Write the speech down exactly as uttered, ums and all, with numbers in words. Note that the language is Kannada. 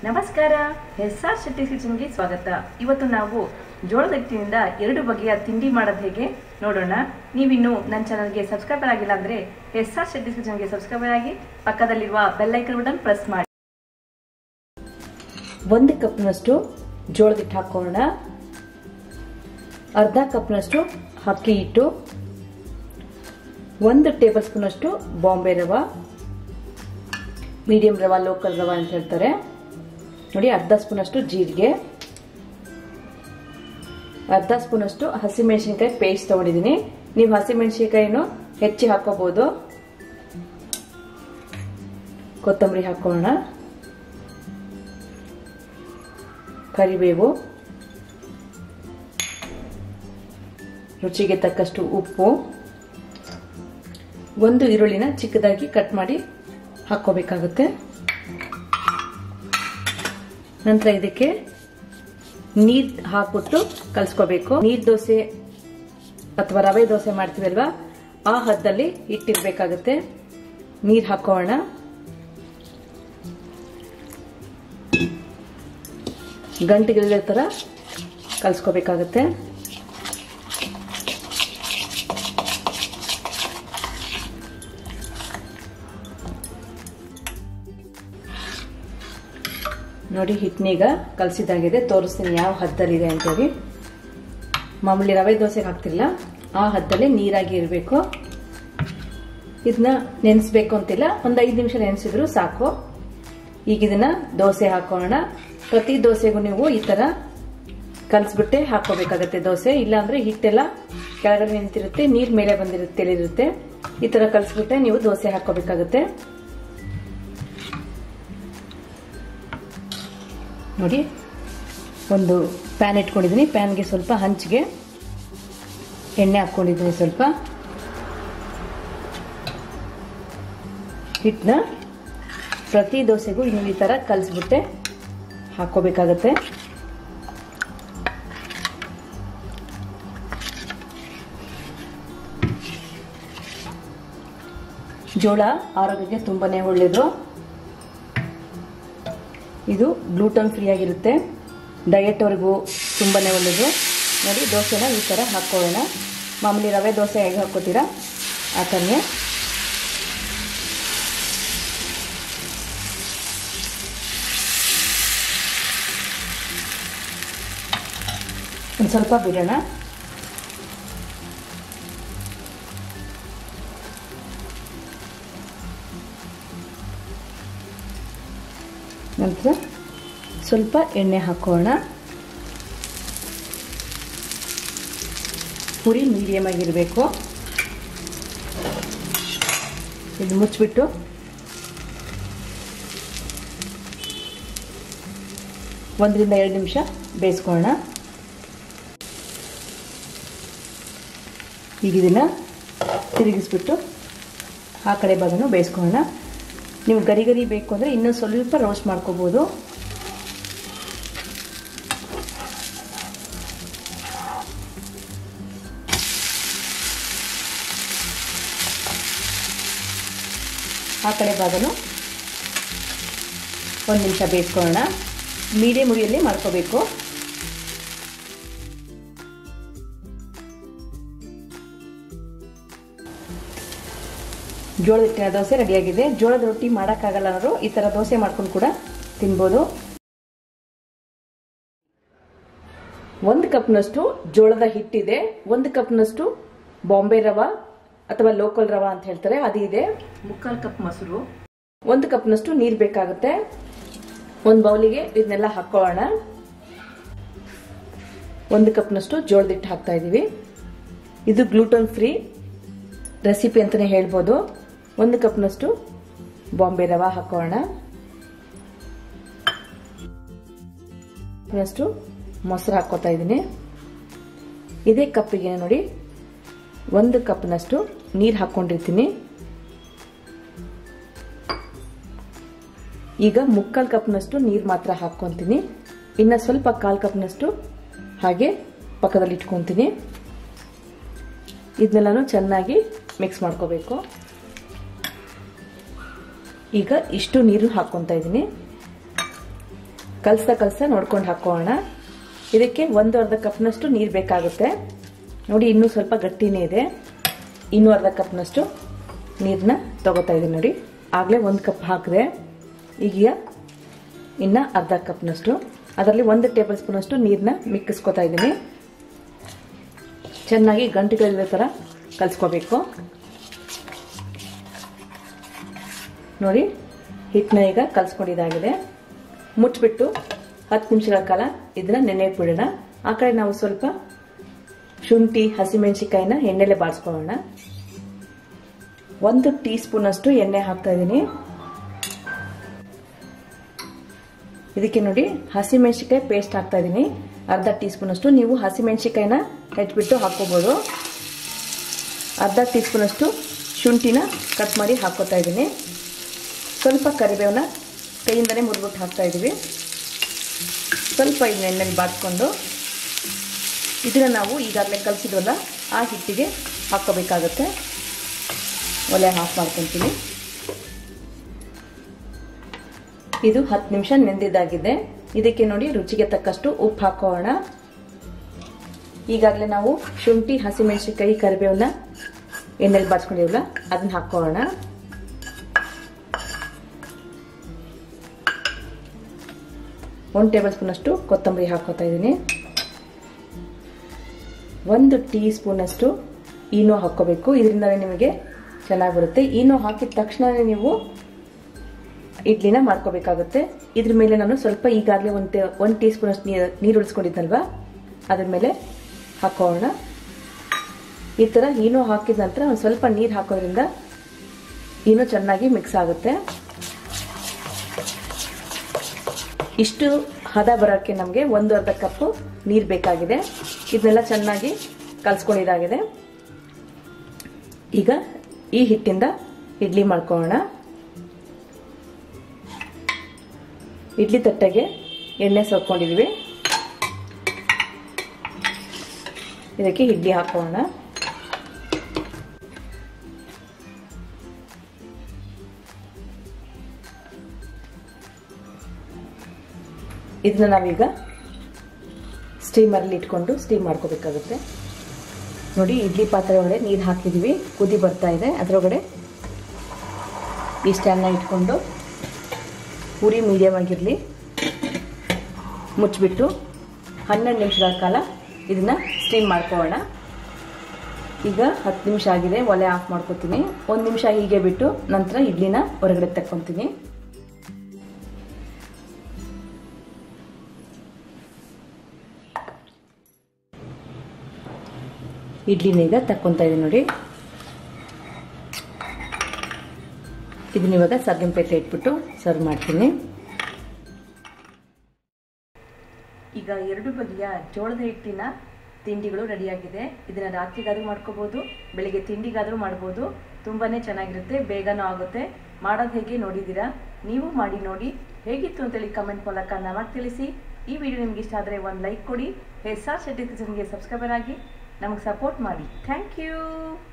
ನಮಸ್ಕಾರ, ಎಸ್ ಆರ್ ಶೆಟ್ಟಿ ಕಿಚನ್ಗೆ ಸ್ವಾಗತ. ಇವತ್ತು ನಾವು ಜೋಳದ ಹಿಟ್ಟಿನಿಂದ ಎರಡು ಬಗೆಯ ತಿಂಡಿ ಮಾಡೋದು ಹೇಗೆ ನೋಡೋಣ. ನೀವಿನ್ನು ನನ್ನ ಚಾನಲ್ಗೆ ಸಬ್ಸ್ಕ್ರೈಬರ್ ಆಗಿಲ್ಲ ಅಂದರೆ ಎಸ್ ಆರ್ ಶೆಟ್ಟಿ ಕಿಚನ್ಗೆ ಸಬ್ಸ್ಕ್ರೈಬರ್ ಆಗಿ ಪಕ್ಕದಲ್ಲಿರುವ ಬೆಲ್ ಐಕನ್ ಬಟನ್ ಪ್ರೆಸ್ ಮಾಡಿ. ಒಂದು ಕಪ್ನಷ್ಟು ಜೋಳದ ಹಿಟ್ಟು ಹಾಕೋಣ. ಅರ್ಧ ಕಪ್ನಷ್ಟು ಅಕ್ಕಿ ಹಿಟ್ಟು, ಒಂದು ಟೇಬಲ್ ಸ್ಪೂನ್ ಅಷ್ಟು ಬಾಂಬೆ ರವಾ, ಮೀಡಿಯಂ ರವಾ, ಲೋಕಲ್ ರವಾ ಅಂತ ಹೇಳ್ತಾರೆ ನೋಡಿ. ಅರ್ಧ ಸ್ಪೂನ್ ಅಷ್ಟು ಜೀರಿಗೆ, ಅರ್ಧ ಸ್ಪೂನ್ ಅಷ್ಟು ಹಸಿಮೆಣಸಿನಕಾಯಿ ಪೇಸ್ಟ್ ತಗೊಂಡಿದ್ದೀನಿ. ನೀವು ಹಸಿಮೆಣಸಿನಕಾಯಿನೂ ಹೆಚ್ಚಿ ಹಾಕೋಬಹುದು. ಕೊತ್ತಂಬರಿ ಹಾಕೋಣ, ಕರಿಬೇವು, ರುಚಿಗೆ ತಕ್ಕಷ್ಟು ಉಪ್ಪು, ಒಂದು ಈರುಳ್ಳಿನ ಚಿಕ್ಕದಾಗಿ ಕಟ್ ಮಾಡಿ ಹಾಕೋಬೇಕಾಗುತ್ತೆ. ನಂತರ ಇದಕ್ಕೆ ನೀರ್ ಹಾಕ್ಬಿಟ್ಟು ಕಲ್ಸ್ಕೋಬೇಕು. ನೀರ್ ದೋಸೆ ಅಥವಾ ರವೆ ದೋಸೆ ಮಾಡ್ತೀವಲ್ವಾ, ಆ ಹದ್ದಲ್ಲಿ ಇಟ್ಟಿರ್ಬೇಕಾಗುತ್ತೆ. ನೀರ್ ಹಾಕೋಣ. ಗಂಟೆಗಳ ತರ ಕಲ್ಸ್ಕೋಬೇಕಾಗುತ್ತೆ. ನೋಡಿ, ಹಿಟ್ಟನೀಗ ಕಲಸಿದಾಗಿದೆ. ತೋರಿಸ್ತೀನಿ ಯಾವ ಹದ್ದಲ್ಲಿದೆ ಅಂತೇಳಿ. ಮಾಮೂಲಿ ರವೆ ದೋಸೆಗೆ ಹಾಕ್ತಿಲ್ಲ, ಆ ಹದ್ದಲ್ಲಿ ನೀರಾಗಿ ಇರಬೇಕು. ಇದನ್ನ ನೆನೆಸ್ಬೇಕು ಅಂತಿಲ್ಲ, ಒಂದು ಐದು ನಿಮಿಷ ನೆನೆಸಿದ್ರು ಸಾಕು. ಈಗ ಇದನ್ನ ದೋಸೆ ಹಾಕೋಣ. ಪ್ರತಿ ದೋಸೆಗೂ ನೀವು ಈ ತರ ಕಲಸ್ಬಿಟ್ಟೆ ಹಾಕೋಬೇಕಾಗತ್ತೆ ದೋಸೆ. ಇಲ್ಲಾಂದ್ರೆ ಹಿಟ್ಟೆಲ್ಲ ಕೆಳಗಡೆ ನಿಂತಿರುತ್ತೆ, ನೀರ್ ಮೇಲೆ ಬಂದಿರುತ್ತೆ, ತೆಲಿರುತ್ತೆ. ಈ ತರ ಕಲಸ್ಬಿಟ್ಟೆ ನೀವು ದೋಸೆ ಹಾಕೋಬೇಕಾಗತ್ತೆ. ನೋಡಿ, ಒಂದು ಪ್ಯಾನ್ ಇಟ್ಕೊಂಡಿದ್ದೀನಿ. ಪ್ಯಾನ್ಗೆ ಸ್ವಲ್ಪ ಹಂಚಿಗೆ ಎಣ್ಣೆ ಹಾಕೊಂಡಿದ್ದೀನಿ. ಸ್ವಲ್ಪ ಹಿಟ್ಟನ್ನ ಪ್ರತಿ ದೋಸೆಗೂ ನೀವು ಈ ತರ ಕಲಸ್ಬಿಟ್ಟೆ ಹಾಕೋಬೇಕಾಗತ್ತೆ. ಜೋಳ ಆರೋಗ್ಯಕ್ಕೆ ತುಂಬಾನೇ ಒಳ್ಳೆಯದು. ಇದು ಗ್ಲೂಟನ್ ಫ್ರೀ ಆಗಿರುತ್ತೆ, ಡಯಟ್ ಅವ್ರಿಗೂ ತುಂಬಾನೇ ಒಳ್ಳೆಯದು. ನೋಡಿ, ದೋಸೆನ ಈ ಥರ ಹಾಕೋಣ. ಮಾಮೂಲಿ ರವೆ ದೋಸೆ ಹೇಗೆ ಹಾಕೋತೀರಾ ಆ ಥರನೇ. ಒಂದು ಸ್ವಲ್ಪ ಬಿಡೋಣ. ನಂತರ ಸ್ವಲ್ಪ ಎಣ್ಣೆ ಹಾಕೋಣ. ಪುರಿ ಮೀಡಿಯಮ್ ಆಗಿರಬೇಕು. ಇದು ಮುಚ್ಚಿಬಿಟ್ಟು ಒಂದರಿಂದ ಎರಡು ನಿಮಿಷ ಬೇಯಿಸ್ಕೊಳ್ಳೋಣ. ಈಗ ಇದನ್ನ ತಿರುಗಿಸ್ಬಿಟ್ಟು ಆ ಕಡೆ ಭಾಗನೂ ಬೇಯಿಸ್ಕೊಳ್ಳೋಣ. ನೀವು ಗರಿ ಗರಿ ಬೇಕು ಅಂದರೆ ಇನ್ನೂ ಸ್ವಲ್ಪ ರೋಸ್ಟ್ ಮಾಡ್ಕೋಬೋದು. ಆ ಕಡೆ ಭಾಗನೂ ಒಂದು ನಿಮಿಷ ಬೇಯಿಸ್ಕೊಳ್ಳೋಣ. ಮೀಡಿಯಂ ಉರಿಯಲ್ಲಿ ಮಾಡ್ಕೋಬೇಕು. ಜೋಳದ ಹಿಟ್ಟಿನ ದೋಸೆ ರೆಡಿಯಾಗಿದೆ. ಜೋಳದ ರೊಟ್ಟಿ ಮಾಡೋಕ್ಕಾಗಲ್ಲ ಅನ್ನೋರು ಈ ಥರ ದೋಸೆ ಮಾಡ್ಕೊಂಡು ಕೂಡ ತಿನ್ಬೋದು. ಒಂದು ಕಪ್ನಷ್ಟು ಜೋಳದ ಹಿಟ್ಟಿದೆ, ಒಂದು ಕಪ್ನಷ್ಟು ಬಾಂಬೆ ರವಾ ಅಥವಾ ಲೋಕಲ್ ರವಾ ಅಂತ ಹೇಳ್ತಾರೆ, ಅದು ಇದೆ. ಮುಕ್ಕಾಲು ಕಪ್ ಮೊಸರು, ಒಂದು ಕಪ್ನಷ್ಟು ನೀರು ಬೇಕಾಗುತ್ತೆ. ಒಂದು ಬೌಲಿಗೆ ಇದನ್ನೆಲ್ಲ ಹಾಕೋಣ. ಒಂದು ಕಪ್ನಷ್ಟು ಜೋಳದ ಹಿಟ್ಟು ಹಾಕ್ತಾ ಇದೀವಿ. ಇದು ಗ್ಲೂಟನ್ ಫ್ರೀ ರೆಸಿಪಿ ಅಂತಾನೆ ಹೇಳ್ಬೋದು. ಒಂದು ಕಪ್ನಷ್ಟು ಬಾಂಬೆ ರವಾ ಹಾಕೋಣ. ಕಪ್ನಷ್ಟು ಮೊಸರು ಹಾಕೋತಾ ಇದ್ದೀನಿ. ಇದೇ ಕಪ್ಪಿಗೆ ನೋಡಿ ಒಂದು ಕಪ್ನಷ್ಟು ನೀರು ಹಾಕೊಂಡಿರ್ತೀನಿ. ಈಗ ಮುಕ್ಕಾಲು ಕಪ್ನಷ್ಟು ನೀರು ಮಾತ್ರ ಹಾಕ್ಕೊಂತೀನಿ. ಇನ್ನು ಸ್ವಲ್ಪ ಕಾಲು ಕಪ್ನಷ್ಟು ಹಾಗೆ ಪಕ್ಕದಲ್ಲಿ ಇಟ್ಕೊಂತೀನಿ. ಇದನ್ನೆಲ್ಲನೂ ಚೆನ್ನಾಗಿ ಮಿಕ್ಸ್ ಮಾಡ್ಕೋಬೇಕು. ಈಗ ಇಷ್ಟು ನೀರು ಹಾಕ್ಕೊಂತ ಇದ್ದೀನಿ. ಕಲಸ ಕಲಸ ನೋಡ್ಕೊಂಡು ಹಾಕೋಣ. ಇದಕ್ಕೆ ಒಂದು ಅರ್ಧ ಕಪ್ನಷ್ಟು ನೀರು ಬೇಕಾಗುತ್ತೆ. ನೋಡಿ ಇನ್ನೂ ಸ್ವಲ್ಪ ಗಟ್ಟಿನೇ ಇದೆ. ಇನ್ನೂ ಅರ್ಧ ಕಪ್ನಷ್ಟು ನೀರನ್ನ ತಗೋತಾ ಇದ್ದೀನಿ. ನೋಡಿ ಆಗಲೇ ಒಂದು ಕಪ್ ಹಾಕಿದೆ, ಈಗ ಇನ್ನು ಅರ್ಧ ಕಪ್ನಷ್ಟು, ಅದರಲ್ಲಿ ಒಂದು ಟೇಬಲ್ ಸ್ಪೂನಷ್ಟು ನೀರನ್ನ ಮಿಕ್ಕಿಸ್ಕೊತಾ ಇದ್ದೀನಿ. ಚೆನ್ನಾಗಿ ಗಂಟುಗಳಿರೋ ಥರ ಕಲಿಸ್ಕೋಬೇಕು. ನೋಡಿ ಹಿಟ್ಟನ್ನ ಈಗ ಕಲಿಸ್ಕೊಂಡಿದ್ದಾಗಿದೆ. ಮುಚ್ಚಿಬಿಟ್ಟು ಹತ್ತು ನಿಮಿಷಗಳ ಕಾಲ ಇದನ್ನ ನೆನೆಯಕ್ಕೆ ಬಿಡೋಣ. ಆ ಕಡೆ ನಾವು ಸ್ವಲ್ಪ ಶುಂಠಿ ಹಸಿಮೆಣಸಿಕಾಯಿನ ಎಣ್ಣೆಲೆ ಬಾಡಿಸ್ಕೊಳ್ಳೋಣ. ಒಂದು ಟೀ ಸ್ಪೂನ್ ಅಷ್ಟು ಎಣ್ಣೆ ಹಾಕ್ತಾ ಇದ್ದೀನಿ. ಇದಕ್ಕೆ ನೋಡಿ ಹಸಿಮೆಣಸಿಕಾಯಿ ಪೇಸ್ಟ್ ಹಾಕ್ತಾ ಇದ್ದೀನಿ ಅರ್ಧ ಟೀ ಸ್ಪೂನ್ ಅಷ್ಟು. ನೀವು ಹಸಿಮೆಣಸಿಕಾಯಿನ ಹೆಚ್ಚಿಬಿಟ್ಟು ಹಾಕೋಬಹುದು. ಅರ್ಧ ಟೀ ಸ್ಪೂನ್ ಅಷ್ಟು ಶುಂಠಿನ ಕಟ್ ಮಾಡಿ ಹಾಕೋತಾ ಇದ್ದೀನಿ. ಸ್ವಲ್ಪ ಕರಿಬೇವನ್ನ ಕೈಯಿಂದನೇ ಮುರಿದ್ಬಿಟ್ಟು ಹಾಕ್ತಾ ಇದ್ದೀವಿ. ಸ್ವಲ್ಪ ಇದನ್ನ ಎಣ್ಣೆಲಿ ಬಾಡಿಸ್ಕೊಂಡು ಇದನ್ನ ನಾವು ಈಗಾಗಲೇ ಕಲಿಸಿದ್ವಲ್ಲ ಆ ಹಿಟ್ಟಿಗೆ ಹಾಕ್ಕೋಬೇಕಾಗತ್ತೆ. ಒಲೆ ಆಫ್ ಮಾಡ್ಕೊತೀನಿ. ಇದು ಹತ್ತು ನಿಮಿಷ ನೆಂದಿದ್ದಾಗಿದೆ. ಇದಕ್ಕೆ ನೋಡಿ ರುಚಿಗೆ ತಕ್ಕಷ್ಟು ಉಪ್ಪು ಹಾಕೋಣ. ಈಗಾಗಲೇ ನಾವು ಶುಂಠಿ ಹಸಿಮೆಣಸಿನಕಾಯಿ ಕರಿಬೇವನ್ನ ಎಣ್ಣೆಲಿ ಬಾಡಿಸ್ಕೊಂಡಿವಲ್ಲ ಅದನ್ನ ಹಾಕೋಣ. ಒಂದು ಟೇಬಲ್ ಸ್ಪೂನ್ ಅಷ್ಟು ಕೊತ್ತಂಬರಿ ಹಾಕೋತಾ ಇದ್ದೀನಿ. ಒಂದು ಟೀ ಸ್ಪೂನ್ ಅಷ್ಟು ಈನೋ ಹಾಕೋಬೇಕು. ಇದರಿಂದಲೇ ನಿಮಗೆ ಚೆನ್ನಾಗಿ ಬರುತ್ತೆ. ಈನೋ ಹಾಕಿದ ತಕ್ಷಣವೇ ನೀವು ಇಡ್ಲಿನ ಮಾಡ್ಕೋಬೇಕಾಗುತ್ತೆ. ಇದ್ರ ಮೇಲೆ ನಾನು ಸ್ವಲ್ಪ ಈಗಾಗಲೇ ಒಂದು ಒಂದು ಟೀ ಸ್ಪೂನ್ ಅಷ್ಟು ನೀರು ನೀರು ಉಳಿಸ್ಕೊಂಡಿದ್ದಲ್ವ ಅದ್ರ ಮೇಲೆ ಹಾಕೋಣ. ಈ ಥರ ಈನೋ ಹಾಕಿದ ನಂತರ ಒಂದು ಸ್ವಲ್ಪ ನೀರು ಹಾಕೋದ್ರಿಂದ ಈನೋ ಚೆನ್ನಾಗಿ ಮಿಕ್ಸ್ ಆಗುತ್ತೆ. ಇಷ್ಟು ಹದ ಬರೋಕ್ಕೆ ನಮಗೆ ಒಂದು ಅರ್ಧ ಕಪ್ಪು ನೀರು ಬೇಕಾಗಿದೆ. ಇದನ್ನೆಲ್ಲ ಚೆನ್ನಾಗಿ ಕಲಿಸ್ಕೊಂಡಿದ್ದಾಗಿದೆ. ಈಗ ಈ ಹಿಟ್ಟಿಂದ ಇಡ್ಲಿ ಮಾಡ್ಕೊಳ್ಳೋಣ. ಇಡ್ಲಿ ತಟ್ಟೆಗೆ ಎಣ್ಣೆ ಸೋರ್ಕೊಂಡಿದ್ವಿ. ಇದಕ್ಕೆ ಇಡ್ಲಿ ಹಾಕೋಣ. ಇದನ್ನ ನಾವೀಗ ಸ್ಟೀಮರಲ್ಲಿ ಇಟ್ಕೊಂಡು ಸ್ಟೀಮ್ ಮಾಡ್ಕೋಬೇಕಾಗುತ್ತೆ. ನೋಡಿ ಇಡ್ಲಿ ಪಾತ್ರೆ ಒಳಗಡೆ ನೀರು ಹಾಕಿದ್ವಿ, ಕುದಿ ಬರ್ತಾ ಇದೆ. ಅದರೊಳಗಡೆ ಈ ಸ್ಟ್ಯಾಂಡ್ನ ಇಟ್ಕೊಂಡು ಉರಿ ಮೀಡಿಯಮ್ ಆಗಿರಲಿ ಮುಚ್ಚಿಬಿಟ್ಟು ಹನ್ನೆರಡು ನಿಮಿಷಗಳ ಕಾಲ ಇದನ್ನ ಸ್ಟೀಮ್ ಮಾಡ್ಕೊಳ್ಳೋಣ. ಈಗ ಹತ್ತು ನಿಮಿಷ ಆಗಿದೆ. ಒಲೆ ಆಫ್ ಮಾಡ್ಕೊತೀನಿ. ಒಂದು ನಿಮಿಷ ಹೀಗೆ ಬಿಟ್ಟು ನಂತರ ಇಡ್ಲಿನ ಹೊರಗಡೆ ತಕ್ಕೊತೀನಿ. ಇಡ್ಲಿನ ಈಗ ತಕ್ಕೊಂತ ಇದೀನಿ ನೋಡಿ. ಇದನ್ನ ಇವಾಗ ಸರ್ವಿಂಗ್ ಪ್ಲೇಟ್ ಇಟ್ಬಿಟ್ಟು ಸರ್ವ್ ಮಾಡ್ತೀನಿ. ಈಗ ಎರಡು ಬಗೆಯ ಜೋಳದ ಹಿಟ್ಟಿನ ತಿಂಡಿಗಳು ರೆಡಿಯಾಗಿದೆ. ಇದನ್ನ ರಾತ್ರಿಗಾದ್ರೂ ಮಾಡ್ಕೋಬಹುದು, ಬೆಳಿಗ್ಗೆ ತಿಂಡಿಗಾದ್ರೂ ಮಾಡ್ಬೋದು. ತುಂಬಾನೇ ಚೆನ್ನಾಗಿರುತ್ತೆ, ಬೇಗನೂ ಆಗುತ್ತೆ. ಮಾಡೋದು ಹೇಗೆ ನೋಡಿದ್ದೀರಾ? ನೀವು ಮಾಡಿ ನೋಡಿ. ಹೇಗಿತ್ತು ಅಂತೇಳಿ ಕಮೆಂಟ್ ಮೂಲಕ ನಮಗೆ ತಿಳಿಸಿ. ಈ ವಿಡಿಯೋ ನಿಮ್ಗೆ ಇಷ್ಟ ಆದರೆ ಒಂದು ಲೈಕ್ ಕೊಡಿ. ಎಸ್ ಆರ್ ಶೆಟ್ಟಿ ಕಿಚನ್ಗೆ ಸಬ್ಸ್ಕ್ರೈಬರ್ ಆಗಿ ನಮಗೆ ಸಪೋರ್ಟ್ ಮಾಡಿ. Thank you.